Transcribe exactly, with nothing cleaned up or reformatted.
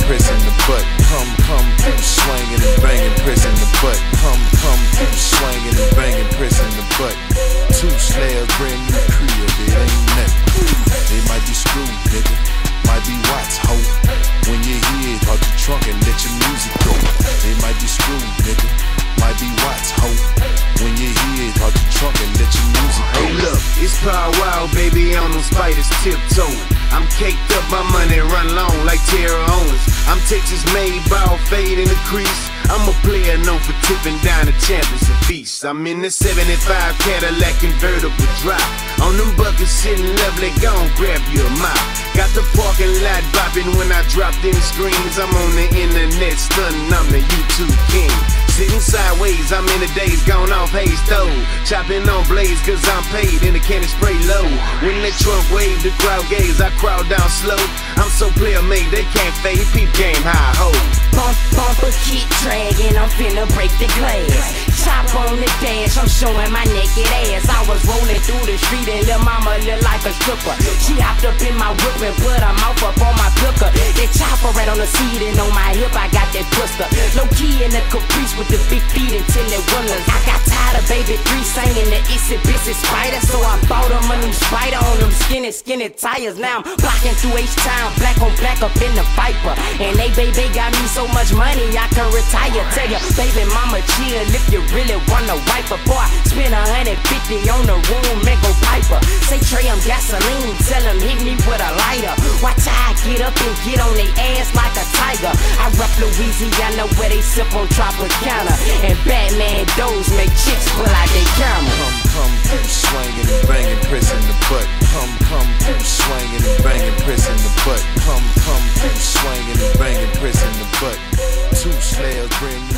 pressing the butt. Come, come through swinging and banging, pressing the butt. Come, come through swinging and banging, pressing the butt. Two slabs, brand new crib, it ain't nothing. They might be screwed, nigga, might be watts, ho. When you hear it, out the trunk and let your music go. They might be screwed, nigga, might be watts, ho. When you hear it, out the trunk and let your music go. Hey look, it's Power Wow, baby, on them spiders tiptoeing. I'm caked up, my money run long like Terror Owens. I'm Texas made, ball fade in the crease. I'm a player known for tipping down the champions of feasts. I'm in the seventy-five Cadillac convertible drop. On them buckets sitting lovely, gon' grab you a mop. Got the parking lot bopping when I drop them screens. I'm on the internet stunning, I'm the YouTube king. Sitting sideways, I'm in the days gone off haze stove. Chopping on blades cause I'm paid and the cannon spray low. When the trunk wave, the crowd gaze, I crowd down slow. I'm so player made, they can't fade, peep game high ho. Bump, bumper keep dragging, I'm finna break the glass. Chop on the dash, I'm showing my naked ass. I was rolling through the street and lil' mama look like a stripper. She hopped up in my whip and put her mouth up on my picker. That chopper right on the seat and on my hip I got that twister. Low key in the caprice with the big feet until it runners. I got tired of baby three singing the itsy bitsy spider, so I bought them a new spider on them skinny skinny tires. Now I'm blocking through H-Town, black on black up in the Viper. And they baby got me so much money I can retire. Tell ya baby mama chill if you really wanna wipe her. Boy, spend a hundred fifty on the room and go piper. Say Trey I'm gasoline, tell him hit me with a lighter. Watch how I get up and get on they ass like a tiger. I rep Louisiana where they sip on Tropicana. And Batman doors make chicks pull out they camera. Come, come through swinging and banging, pressing the butt. Come, come through swinging and banging, pressing the butt. Come, come through swinging and banging, pressing the butt. Two slabs, brand new.